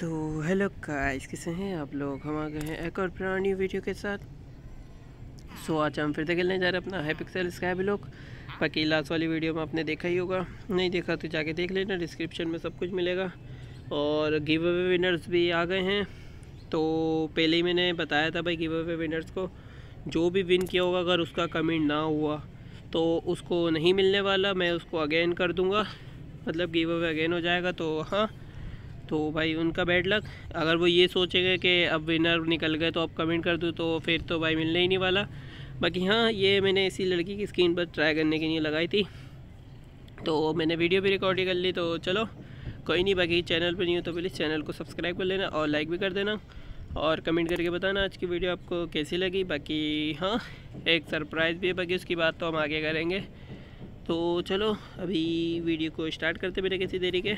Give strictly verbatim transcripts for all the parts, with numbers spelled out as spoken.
तो hello guys, कैसे हैं आप लोग। हम आ गए हैं एक और पुरानी वीडियो के साथ। सो आज हम फिर से खेलने जा रहे हैं अपना हाइपिक्सल स्काई ब्लॉक। बाकी लास्ट वाली वीडियो में आपने देखा ही होगा, नहीं देखा तो जाके देख लेना, डिस्क्रिप्शन में सब कुछ मिलेगा। और गिव अवे विनर्स भी आ गए हैं। तो पहले ही मैंने बताया था भाई, गिव अवे विनर्स को जो भी विन किया होगा अगर उसका कमेंट ना हुआ तो उसको नहीं मिलने वाला, मैं उसको अगेन कर दूँगा, मतलब गिव अवे अगेन हो जाएगा। तो हाँ, तो भाई उनका बैड लक। अगर वो ये सोचेंगे कि अब विनर निकल गए तो अब कमेंट कर दूँ तो फिर तो भाई मिलने ही नहीं वाला। बाकी हाँ, ये मैंने इसी लड़की की स्क्रीन पर ट्राई करने के लिए लगाई थी, तो मैंने वीडियो भी रिकॉर्ड कर ली। तो चलो कोई नहीं, बाकी चैनल पर नहीं हो तो प्लीज़ चैनल को सब्सक्राइब कर लेना और लाइक भी कर देना और कमेंट करके बताना आज की वीडियो आपको कैसी लगी। बाकी हाँ, एक सरप्राइज़ भी है, बाकी उसकी बात तो हम आगे करेंगे। तो चलो अभी वीडियो को स्टार्ट करते बिना किसी देरी के।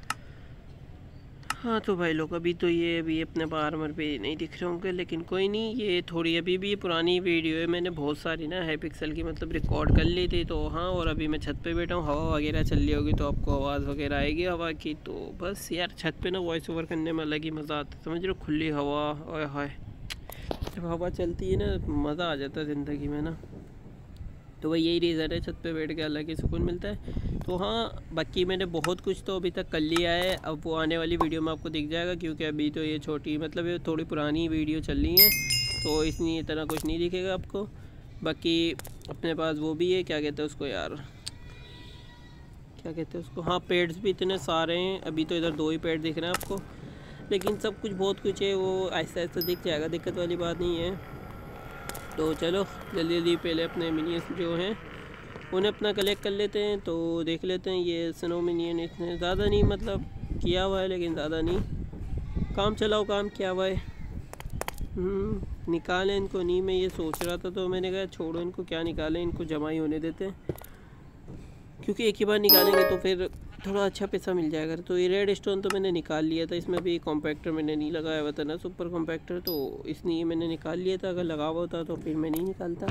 हाँ तो भाई लोग, अभी तो ये अभी अपने आर्मर पे नहीं दिख रहे होंगे, लेकिन कोई नहीं, ये थोड़ी अभी भी पुरानी वीडियो है। मैंने बहुत सारी ना हाइपिक्सल की मतलब रिकॉर्ड कर ली थी। तो हाँ, और अभी मैं छत पे बैठा हूँ, हवा वगैरह चल रही होगी तो आपको आवाज़ वगैरह आएगी हवा की। तो बस यार, छत पे ना वॉइस ओवर करने में अलग ही मज़ा आता है, समझ रहे हो। खुली हवा, ओए हाय, जब हवा चलती है ना मज़ा आ जाता है ज़िंदगी में ना। तो वही यही रीज़न है, छत पे बैठ के अलग ही सुकून मिलता है। तो हाँ, बाकी मैंने बहुत कुछ तो अभी तक कर लिया है, अब वो आने वाली वीडियो में आपको दिख जाएगा, क्योंकि अभी तो ये छोटी मतलब ये थोड़ी पुरानी वीडियो चल रही है, तो इसलिए इतना कुछ नहीं दिखेगा आपको। बाकी अपने पास वो भी है, क्या कहते हैं उसको यार, क्या कहते हैं उसको, हाँ पेड्स भी इतने सारे हैं। अभी तो इधर दो ही पेड़ दिख रहे हैं आपको, लेकिन सब कुछ बहुत कुछ है, वो ऐसा ऐसा दिख जाएगा, दिक्कत वाली बात नहीं है। तो चलो जल्दी जल्दी पहले अपने मिनियंस जो हैं उन्हें अपना कलेक्ट कर लेते हैं। तो देख लेते हैं, ये स्नो मिनियन इतने ज़्यादा नहीं मतलब किया हुआ है, लेकिन ज़्यादा नहीं, काम चलाओ काम किया हुआ है। निकालें इनको, नहीं मैं ये सोच रहा था, तो मैंने कहा छोड़ो इनको, क्या निकालें, इनको जमा ही होने देते हैं, क्योंकि एक ही बार निकालेंगे तो फिर थोड़ा अच्छा पैसा मिल जाएगा। तो ये रेड स्टोन तो मैंने निकाल लिया था, इसमें भी कॉम्पैक्टर मैंने नहीं लगाया हुआ था ना, सुपर कॉम्पैक्टर, तो इसलिए मैंने निकाल लिया था। अगर लगा हुआ होता तो फिर मैं नहीं निकालता।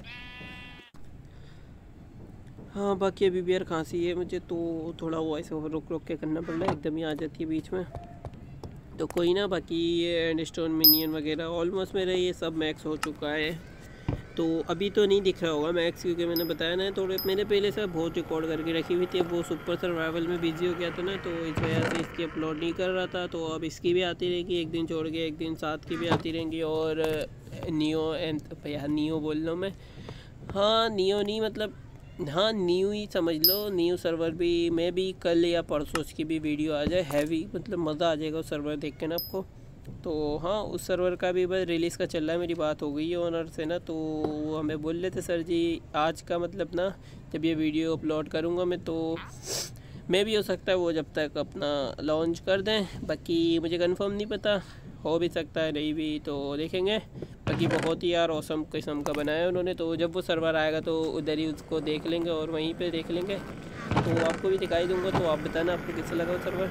हाँ बाकी अभी भी यार खांसी है मुझे, तो थोड़ा वो ऐसे रुक रुक के करना पड़ रहा है, एकदम ही आ जाती है बीच में। तो कोई ना, बाकी ये एंड स्टोन मिनियन वगैरह ऑलमोस्ट मेरा ये सब मैक्स हो चुका है। तो अभी तो नहीं दिख रहा होगा मैक्स, क्योंकि मैंने बताया ना, थोड़े मैंने पहले से बहुत रिकॉर्ड करके रखी हुई थी। अब वो सुपर सर्वाइवल में बिजी हो गया था ना, तो इस वजह से इसकी अपलोड नहीं कर रहा था। तो अब इसकी भी आती रहेगी, एक दिन छोड़ के एक दिन, साथ की भी आती रहेंगी। और नियो एंड यार नियो बोल रहा हूँ मैं, हाँ नियो नहीं मतलब हाँ न्यू ही समझ लो, न्यू सर्वर भी मैं भी कल या परसों उसकी भी वीडियो आ जाए, हैवी मतलब मज़ा आ जाएगा उस सर्वर देख के ना आपको। तो हाँ, उस सर्वर का भी बस रिलीज़ का चल रहा है, मेरी बात हो गई है ओनर से ना, तो वो हमें बोल रहे थे सर जी आज का मतलब ना, जब ये वीडियो अपलोड करूँगा मैं तो मैं भी हो सकता है वो जब तक अपना लॉन्च कर दें। बाकी मुझे कंफर्म नहीं पता, हो भी सकता है नहीं भी, तो देखेंगे। बाकी बहुत ही यार औसम किस्म का बनाया है उन्होंने, तो जब वो सर्वर आएगा तो उधर ही उसको देख लेंगे और वहीं पे देख लेंगे, तो आपको भी दिखाई दूँगा। तो आप बताना आपको कैसा लगा वो सर्वर।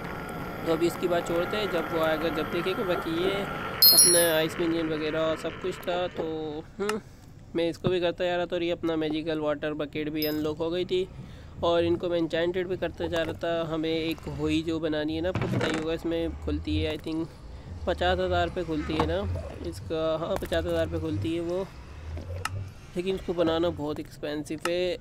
तो अभी इसकी बात छोड़ते हैं, जब वो आएगा जब देखेंगे। बाकी ये अपना आइस मिनियन वगैरह सब कुछ था, तो मैं इसको भी करता जा रहा था, और ये अपना मैजिकल वाटर बकेट भी अनलॉक हो गई थी, और इनको मैं एन्चेंटेड भी करता जा रहा था। हमें एक होई जो बनानी है ना, आपको पता ही होगा, इसमें खुलती है आई थिंक पचास हज़ार पे खुलती है ना इसका, हाँ पचास हज़ार पे खुलती है वो, लेकिन उसको बनाना बहुत एक्सपेंसिव है।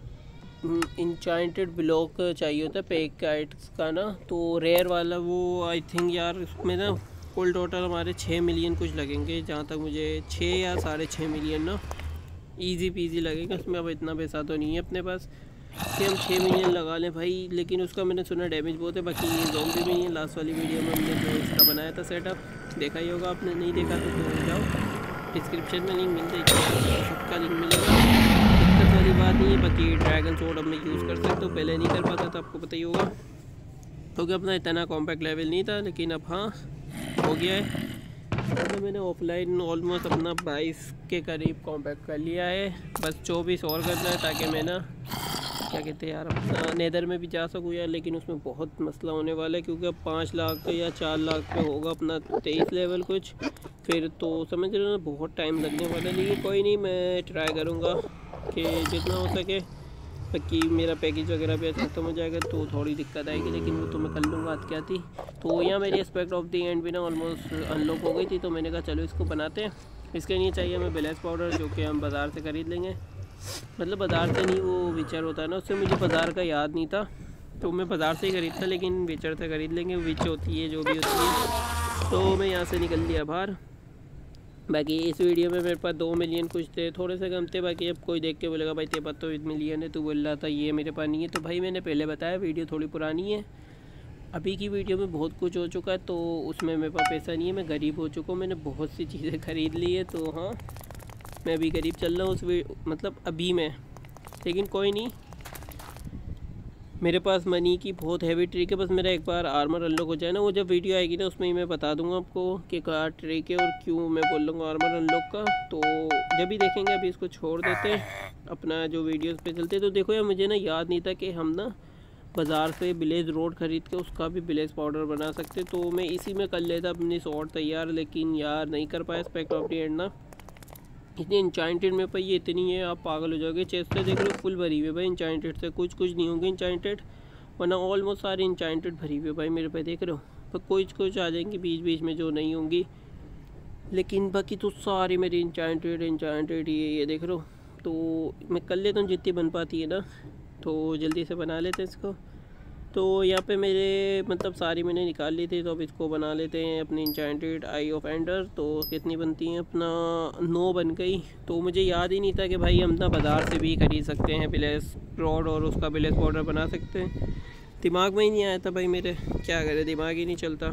इंचाइंटेड ब्लॉक चाहिए होता है पैक काइट्स का ना, तो रेयर वाला वो आई थिंक यार उसमें ना कुल टोटल हमारे छः मिलियन कुछ लगेंगे, जहाँ तक मुझे छः या साढ़े छः मिलियन ना इजी पीजी लगेगा उसमें। अब इतना पैसा तो नहीं है अपने पास कि हम छः मिलियन लगा लें भाई, लेकिन उसका मैंने सुना डैमेज बहुत है। बाकी ये ज़ॉम्बी भी है, लास्ट वाली वीडियो में हमने जो इसका बनाया था सेटअप, देखा ही होगा आपने, नहीं देखा तो भूल जाओ, डिस्क्रिप्शन में लिंक मिल जाएगी, सबका लिंक मिलेगा, दिक्कत वाली बात नहीं है। बाकी ड्रैगन सोर्ड अब मैं यूज़ कर सकता हूँ, पहले नहीं कर पाता था, आपको पता ही होगा, क्योंकि अपना इतना कॉम्पैक्ट लेवल नहीं था, लेकिन अब हाँ हो गया है। तो मैंने ऑफलाइन ऑलमोस्ट अपना बाईस के करीब कॉम्पैक्ट कर लिया है, बस चौबीस और करना है, ताकि मैं ना क्या कहते हैं यार अपना नेदर में भी जा सकूँ यार, लेकिन उसमें बहुत मसला होने वाला है, क्योंकि अब पाँच लाख या चार लाख पे होगा अपना तेईस लेवल कुछ, फिर तो समझ रहे हो ना बहुत टाइम लगने वाला है। लेकिन कोई नहीं, मैं ट्राई करूँगा कि जितना हो सके बाकी मेरा पैकेज वगैरह भी अच्छा खत्म हो जाएगा तो थोड़ी दिक्कत आएगी, लेकिन वो तो मैं कर लूँगा। आज क्या थी तो यहाँ मेरी एस्पेक्ट ऑफ द एंड भी ना ऑलमोस्ट अनलॉक हो गई थी, तो मैंने कहा चलो इसको बनाते हैं। इसके लिए चाहिए हमें ब्लेस पाउडर, जो कि हम बाज़ार से ख़रीद लेंगे। मतलब बाज़ार से नहीं, वो विचर होता है ना, उससे मुझे बाज़ार का याद नहीं था तो मैं बाज़ार से ही ख़रीदता, लेकिन विचर से ख़रीद लेंगे। विच होती है जो भी होती है। तो मैं यहाँ से निकल लिया बाहर। बाकी इस वीडियो में मेरे पास दो मिलियन कुछ थे, थोड़े से कम थे। बाकी अब कोई देख के बोलेगा भाई तेरे पास तो मिलियन है, तो बोल रहा था ये मेरे पास नहीं है। तो भाई मैंने पहले बताया वीडियो थोड़ी पुरानी है, अभी की वीडियो में बहुत कुछ हो चुका है, तो उसमें मेरे पास पैसा नहीं है। मैं गरीब हो चुका हूँ, मैंने बहुत सी चीज़ें ख़रीद ली है। तो हाँ, मैं अभी गरीब चल रहा हूँ उस मतलब अभी मैं, लेकिन कोई नहीं, मेरे पास मनी की बहुत हैवी ट्रिक है। बस मेरा एक बार आर्मर अनलॉक हो जाए ना, वो जब वीडियो आएगी ना उसमें ही मैं बता दूंगा आपको कि क्या ट्रिक है और क्यों मैं बोल लूँगा आर्मर अनलॉक का। तो जब भी देखेंगे, अभी इसको छोड़ देते हैं, अपना जो वीडियोस पे चलते। तो देखो यार, मुझे ना याद नहीं था कि हम ना बाज़ार से ब्लेज रोड ख़रीद के उसका भी ब्लेज पाउडर बना सकते, तो मैं इसी में कर लेता अपनी शॉर्ट तैयार। लेकिन यार नहीं कर पाया एस्पेक्ट ऑफ द एंड ना, इतनी इंचाइंटेड में पर ये इतनी है, आप पागल हो जाओगे। चेस्ट से देख लो फुल भरी हुई है भाई इंचाइंटेड से, कुछ कुछ नहीं होंगे इंचाइंटेड, वरना ऑलमोस्ट सारी इंचाइंटेड भरी हुई है भाई मेरे पे, देख रहे हो। पर कुछ कुछ आ जाएंगी बीच बीच में जो नहीं होंगी, लेकिन बाकी तो सारी मेरी इंचाइंटेड इंचाइंटेड ही है, ये देख रहे हो। तो मैं कर लेता हूँ जितनी बन पाती है ना, तो जल्दी से बना लेते हैं इसको। तो यहाँ पे मेरे मतलब सारी मैंने निकाल ली थी, तो अब इसको बना लेते हैं अपनी इंचाइंटेड आई ऑफ एंडर। तो कितनी बनती हैं, अपना नौ बन गई। तो मुझे याद ही नहीं था कि भाई हम ना बाज़ार से भी ख़रीद सकते हैं ब्लेस रॉड और उसका ब्लेस पाउडर बना सकते हैं। दिमाग में ही नहीं आया था भाई मेरे, क्या करें, दिमाग ही नहीं चलता।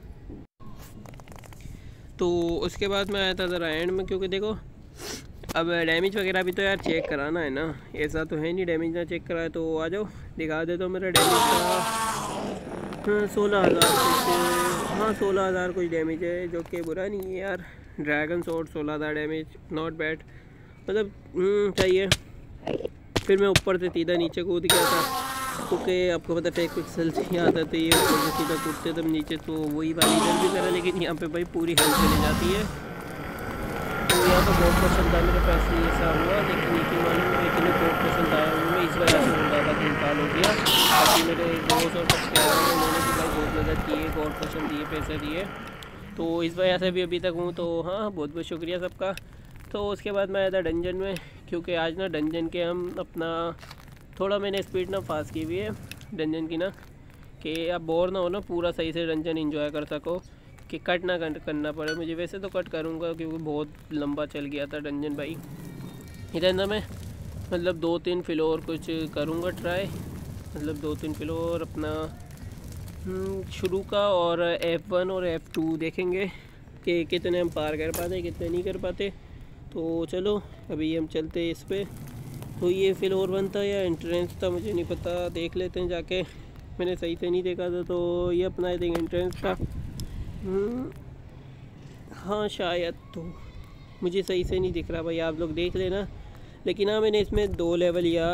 तो उसके बाद मैं आया था ज़रा एंड में, क्योंकि देखो अब डैमेज वगैरह भी तो यार चेक कराना है ना, ऐसा तो है नहीं डैमेज ना चेक कराए। तो आ जाओ दिखा दे। तो मेरा डैमेज था सोलह हज़ार कुछ, हाँ सोलह हज़ार कुछ डैमेज है, जो कि बुरा नहीं है यार। ड्रैगन स्वॉर्ड सोलह हज़ार डैमेज, नॉट बैड, मतलब चाहिए। फिर मैं ऊपर से सीधा नीचे कूद गया था, क्योंकि आपको पता टेक पिक्सल से आता तो ये ऊपर से सीधा कूदते तब नीचे, तो वही वाली इधर भी करा। लेकिन यहाँ पे भाई पूरी हेल्थ चली जाती है। तो यहाँ तो बहुत पसंद आया मेरे पैसे ऐसा हुआ, लेकिन यकीन मानो मुझे इतने बहुत पसंद आया हूँ मैं, इस वजह से ज़्यादा तीन साल हो गया। बाकी मेरे दोस्त और सब्सक्राइबर हैं, उन्होंने भी भाई बहुत मदद की है, बहुत पसंद दिए, पैसे दिए, तो इस वजह से भी अभी तक हूँ। तो हाँ, बहुत बहुत शुक्रिया सबका। तो उसके बाद मैं आया था डंजन में, क्योंकि आज ना डंजन के हम अपना थोड़ा मैंने स्पीड ना फास्ट की हुई है डंजन की ना, कि आप बोर ना हो ना, पूरा सही से डंजन इंजॉय कर सको, कि कट ना करना पड़े मुझे। वैसे तो कट करूँगा क्योंकि बहुत लंबा चल गया था डंजन भाई। इधर ना मैं मतलब दो तीन फ्लोर कुछ करूँगा ट्राई, मतलब दो तीन फ्लोर अपना शुरू का, और एफ़ वन और एफ़ टू देखेंगे कि कितने हम पार कर पाते कितने नहीं कर पाते। तो चलो अभी हम चलते हैं इस पर। तो ये फ्लोर वन था या एंट्रेंस था मुझे नहीं पता, देख लेते हैं जाके, मैंने सही से नहीं देखा था। तो ये अपना आई थिंक एंट्रेंस था, हाँ शायद, तो मुझे सही से नहीं दिख रहा भाई, आप लोग देख लेना। लेकिन हाँ मैंने इसमें दो लेवल या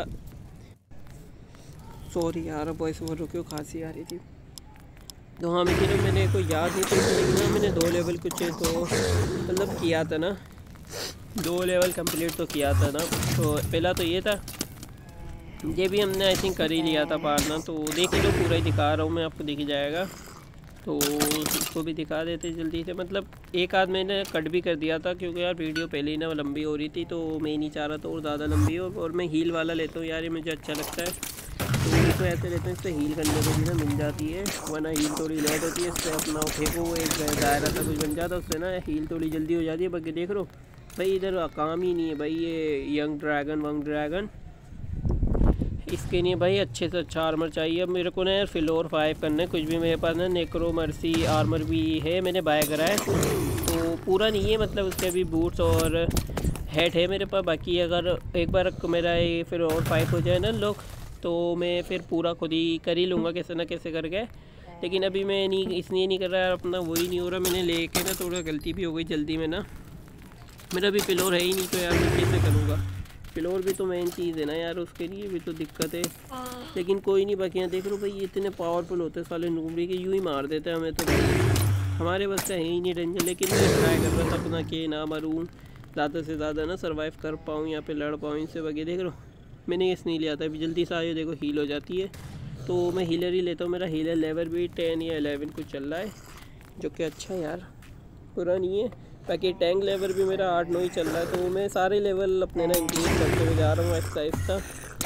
सॉरी यार वॉइस ओवर रुको, खांसी आ रही थी। तो हाँ मुझे ना मैंने कोई याद नहीं था, लेकिन हाँ मैंने दो लेवल कुछ तो मतलब किया था ना, दो लेवल कंप्लीट तो किया था ना। तो पहला तो ये था, ये भी हमने आई थिंक कर ही लिया था पार ना। तो देख लो पूरा ही दिखा रहा हूँ मैं आपको, दिख जाएगा। तो इसको भी दिखा देते जल्दी से, मतलब एक आध मैंने कट भी कर दिया था, क्योंकि यार वीडियो पहले ही ना लंबी हो रही थी, तो मैं नहीं चाह रहा था और ज़्यादा लंबी हो। और मैं हील वाला लेता हूँ यार, ये मुझे अच्छा लगता है, तो इसको ऐसे लेते हैं, इससे हील करने को भी ना मिल जाती है, वरना हील थोड़ी लेट होती है। इससे अपना फेंको एक दायरा सा कुछ बन जाता है, उससे ना हील थोड़ी जल्दी हो जाती है। बाकी देख लो भाई इधर काम ही नहीं है भाई, ये यंग ड्रैगन वंग ड्रैगन, इसके लिए भाई अच्छे से अच्छा आर्मर चाहिए। अब मेरे को ना यार फ्लोर फाइव करना है, कुछ भी मेरे पास ना नेक्रोमर्सी आर्मर भी है, मैंने बाय करा है, तो पूरा नहीं है, मतलब उसके अभी बूट्स और हेड है मेरे पास। बाकी अगर एक बार मेरा ये फ्लोर फाइव हो जाए ना लोग, तो मैं फिर पूरा खुद ही कर ही लूँगा कैसे ना कैसे करके। लेकिन अभी मैं नहीं, इसलिए नहीं कर रहा, अपना वही नहीं हो रहा, मैंने लेके ना थोड़ा गलती भी हो गई जल्दी में ना, मेरा भी फ्लोर है ही नहीं, तो यार मैं कैसे करूँगा। फ्लोर भी तो मेन चीज़ है ना यार, उसके लिए भी तो दिक्कत है। लेकिन कोई नहीं, बाकी यहाँ देख लो भाई, ये इतने पावरफुल होते हैं साले नूबड़ी के, यूँ ही मार देते हैं हमें, तो हमारे बस से है ही नहीं डेंजर। लेकिन मैं ट्राई कर रहा था अपना कि ना मरूँ, ज़्यादा से ज़्यादा ना सर्वाइव कर पाऊँ, यहाँ पे लड़ पाऊँ इनसे। बाकी देख लो मैंने इस नहीं लिया था, अभी जल्दी से आयो देखो हील हो जाती है, तो मैं हीलर ही लेता हूँ। मेरा हीलर लेवल भी टेन या एलेवन कुछ चल रहा है, जो कि अच्छा है यार, पूरा नहीं है। बाकी टैंक लेवल भी मेरा आठ नौ ही चल रहा है, तो मैं सारे लेवल अपने ना इंक्रीज करते हुए जा रहा हूँ आहिस्ता आहिस्ता,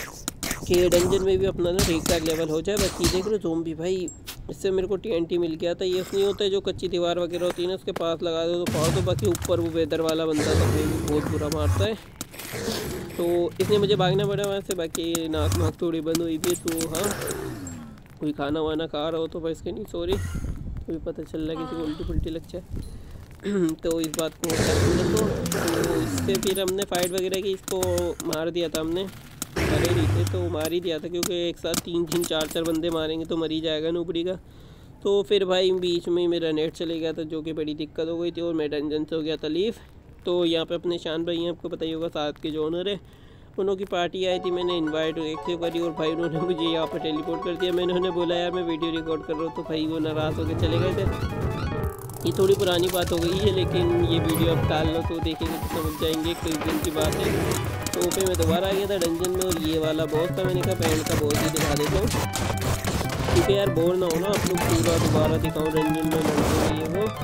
कि डंजन में भी अपना ना ठीक ठाक लेवल हो जाए। बाकी देख रहे हो ज़ोंबी भाई, इससे मेरे को टीएनटी मिल गया था। ये नहीं होता है जो कच्ची दीवार वगैरह होती है ना, उसके पास लगा दो तो फाड़ दो। बाकी ऊपर वो वेदर वाला बंदा तो भाई बहुत बुरा मारता है, तो इसलिए मुझे भागना पड़ा वहाँ से। बाकी नाक नाक थोड़ी बंद हुई भी, तो हाँ कोई खाना वाना खा रहा हो तो भाई इसके नहीं सॉरी, कोई पता चल रहा है किसी को उल्टी पुल्टी लग जाए तो इस बात को तो, तो इससे फिर हमने फाइट वगैरह की, इसको मार दिया था हमने, करे नहीं थे तो मार ही दिया था, क्योंकि एक साथ तीन तीन चार चार बंदे मारेंगे तो मर ही जाएगा नौकरी का। तो फिर भाई बीच में मेरा नेट चले गया था, जो कि बड़ी दिक्कत हो गई थी, और मैं डंजन से हो गया था लीव। तो यहाँ पे अपने शान भाई हैं, आपको पता ही होगा, साथ के जो ओनर है, उन्हों की पार्टी आई थी, मैंने इनवाइट एक्सेप्ट करी, और भाई उन्होंने मुझे यहाँ पर टेलीपोर्ट कर दिया। मैंने उन्हें बोला यार मैं वीडियो रिकॉर्ड कर रहा हूँ, तो भाई वो नाराज़ होकर चले गए थे। ये थोड़ी पुरानी बात हो गई है, लेकिन ये वीडियो अब डाल लो तो देखेंगे तो समझ जाएंगे किस दिन की बात है। तो फिर मैं दोबारा आ गया था डंजन में, और ये वाला बॉस था, मैंने कहा पहले का बॉस ही दिखा देता हूँ, क्योंकि यार बोर ना हो ना आप लोग, पूरा दोबारा दिखाऊँ डंजन में लड़ते ये वो।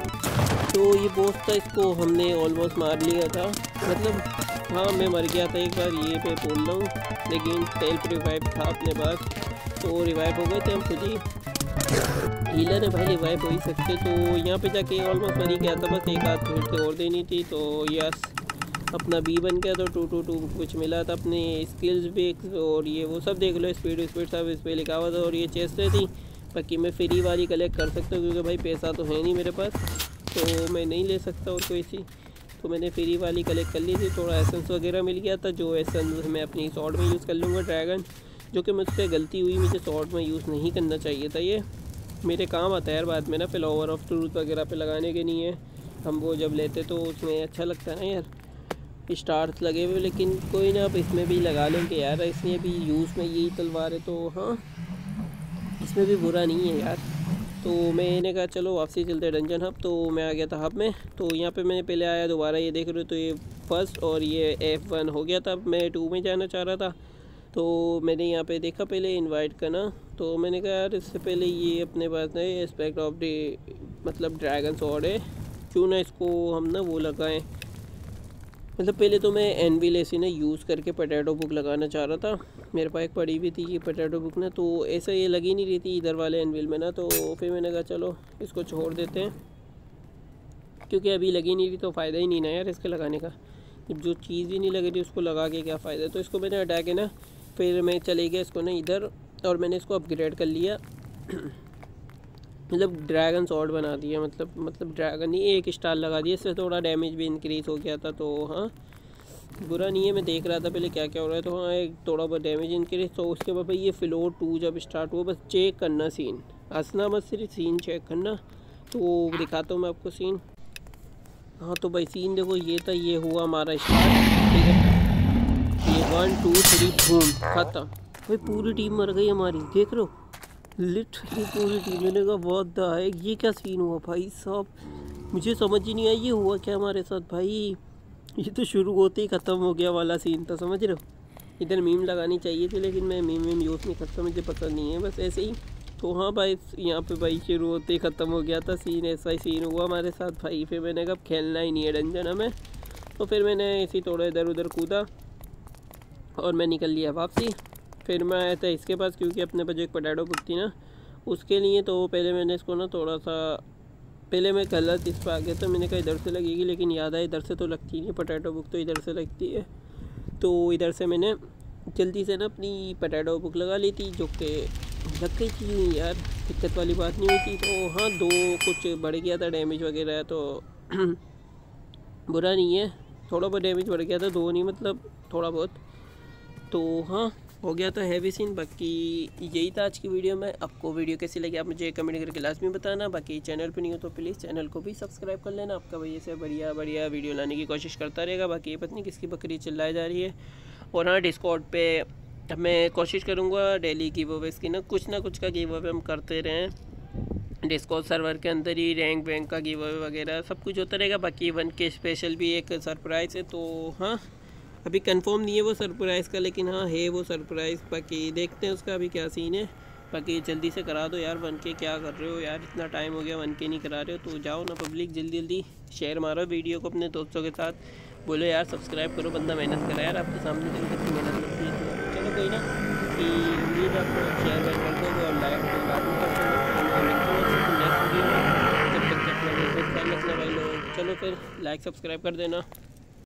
तो ये बॉस था, इसको हमने ऑलमोस्ट मार लिया था, मतलब हाँ मैं मर गया था एक बार, ये पे बोल रहा हूँ, लेकिन सेल्फ रिवाइव था अपने पास, तो रिवाइव हो गए थे हम खुद ही। हीलर है भाई, रिवाइव हो ही सकते। तो यहाँ पे जाके ऑलमोस्ट मर ही गया था, बस एक आध फिर से और देनी थी, तो यस अपना बी बन गया, तो टू टू टू कुछ मिला था, अपने स्किल्स भी और ये वो सब देख लो, स्पीड स्पीड सब इस पर लिखा हुआ था, और ये चेस्ट थी। बाकी मैं फ्री वाली कलेक्ट कर सकता हूँ, क्योंकि भाई पैसा तो है नहीं मेरे पास, तो मैं नहीं ले सकता और कोई सी, तो मैंने फ्री वाली कलेक्ट कर ली थी। थोड़ा एसेंस वगैरह मिल गया था, जो एसेंस मैं अपनी शॉर्ट में यूज़ कर लूँगा ड्रैगन, जो कि मुझसे गलती हुई, मुझे शॉर्ट में यूज़ नहीं करना चाहिए था, ये मेरे काम आता है यार बाद में ना, फ्लावर ऑफ ट्रूथ वगैरह पे लगाने के नहीं है, हम वो जब लेते तो उसमें अच्छा लगता है ना यार, स्टार्स लगे हुए। लेकिन कोई ना, अब इसमें भी लगा लेंगे यार, इसमें भी यूज़ में यही तलवार है, तो हाँ इसमें भी बुरा नहीं है यार। तो मैंने कहा चलो वापसी चलते डंजन हब, तो मैं आ गया था हब में। तो यहाँ पे मैंने पहले आया दोबारा, ये देख रहे हो, तो ये फर्स्ट और ये एफ वन हो गया था, मैं टू में जाना चाह रहा था। तो मैंने यहाँ पे देखा पहले इनवाइट करना, तो मैंने कहा यार इससे पहले ये अपने पास ना एस्पेक्ट ऑफ द मतलब ड्रैगन सॉर्ड है, क्यों ना इसको हम ना वो लगाएं। मतलब पहले तो मैं एनविल ऐसी ना यूज़ करके पोटैटो बुक लगाना चाह रहा था, मेरे पास एक पड़ी हुई थी ये पोटैटो बुक ना, तो ऐसा ये लगी नहीं रही थी इधर वाले एनविल में ना, तो फिर मैंने कहा चलो इसको छोड़ देते हैं, क्योंकि अभी लगी नहीं रही तो फ़ायदा ही नहीं ना यार इसके लगाने का, जब जो चीज़ ही नहीं लग रही उसको लगा के क्या फ़ायदा। तो इसको मैंने हटा के ना फिर मैं चले गया इसको ना इधर, और मैंने इसको अपग्रेड कर लिया मतलब ड्रैगन सॉर्ड बना दिया, मतलब मतलब ड्रैगन ही एक स्टार लगा दिया, इससे थोड़ा डैमेज भी इंक्रीज़ हो गया था, तो हाँ बुरा नहीं है। मैं देख रहा था पहले क्या क्या हो रहा है, तो हाँ एक थोड़ा बहुत डैमेज इंक्रीज। तो उसके बाद भाई ये फ्लोर टू जब स्टार्ट हुआ, बस चेक करना सीन, हंसना मत, सिर्फ सीन चेक करना। तो दिखाता हूँ मैं आपको सीन। हाँ तो भाई सीन देखो, ये था, ये हुआ हमारा स्टार्ट, ठीक है, ये वन टू थ्री बूम ख़त्म भाई, पूरी टीम मर गई हमारी, देख रहे हो लिटरली पूरी टीम। मैंने कहा बहुत द है, ये क्या सीन हुआ भाई साहब, मुझे समझ ही नहीं आया ये हुआ क्या हमारे साथ भाई। ये तो शुरू होते ही ख़त्म हो गया वाला सीन था, समझ रहे हो। इधर मीम लगानी चाहिए थी, लेकिन मैं मीम मीम यूज़ नहीं करता, मुझे पसंद नहीं है, बस ऐसे ही। तो हाँ भाई यहाँ पे भाई शुरू होते ही ख़त्म हो गया था सीन, ऐसा ही सीन हुआ हमारे साथ भाई। फिर मैंने कहा खेलना ही नहीं है डंजन हमें, तो फिर मैंने इसी थोड़ा इधर उधर कूदा और मैं निकल लिया वापसी। फिर मैं आया था इसके पास, क्योंकि अपने पास जो एक पोटैटो बुक थी ना उसके लिए, तो पहले मैंने इसको ना थोड़ा सा, पहले मैं गलत इस पर आ गया था, मैंने कहा इधर से लगेगी, लेकिन याद आया इधर से तो लगती नहीं, पोटैटो बुक तो इधर से लगती है। तो इधर से मैंने जल्दी से ना अपनी पोटैटो बुक लगा ली थी, जो कि लग गई थी यार, दिक्कत वाली बात नहीं हुई थी। तो हाँ दो कुछ बढ़ गया था डैमेज वगैरह, तो बुरा नहीं है, थोड़ा बहुत डैमेज बढ़ गया था, दो नहीं मतलब थोड़ा बहुत, तो हाँ हो गया था हैवी सीन। बाकी यही था आज की वीडियो में। आपको वीडियो कैसी लगी आप मुझे कमेंट करके लाजमी बताना। बाकी चैनल पे नहीं हो तो प्लीज़ चैनल को भी सब्सक्राइब कर लेना, आपका भैया से बढ़िया बढ़िया वीडियो लाने की कोशिश करता रहेगा। बाकी ये पता नहीं किसकी बकरी चिल्लाई जा रही है। और हाँ डिस्कॉर्ड पे मैं कोशिश करूँगा डेली गिव अवेज की ना कुछ ना कुछ का गिव अवे हम करते रहें डिस्कॉर्ड सर्वर के अंदर ही, रैंक वैंक का गिव अवे वगैरह सब कुछ होता रहेगा। बाकी वन के स्पेशल भी एक सरप्राइज़ है, तो हाँ अभी कंफर्म नहीं है वो सरप्राइज़ का, लेकिन हाँ है वो सरप्राइज़। बाकी देखते हैं उसका अभी क्या सीन है। बाकी जल्दी से करा दो यार वन के, क्या कर रहे हो यार, इतना टाइम हो गया वन के नहीं करा रहे हो तो जाओ ना पब्लिक, जल्दी जल्दी शेयर मारो वीडियो को अपने दोस्तों के साथ, बोलो यार सब्सक्राइब करो, बंदा मेहनत करा यार आपके सामने, दिन कितनी मेहनत लगती है। तो चलो कोई ना कि उम्मीद है आपको शेयर वेयर कर दोगे और लाइक तो बाद में कर दोगे। नेक्स्ट वीडियो में, जब तक अपना बहुत बहुत ख्याल रखना भाई लोग। चलो फिर लाइक सब्सक्राइब कर देना।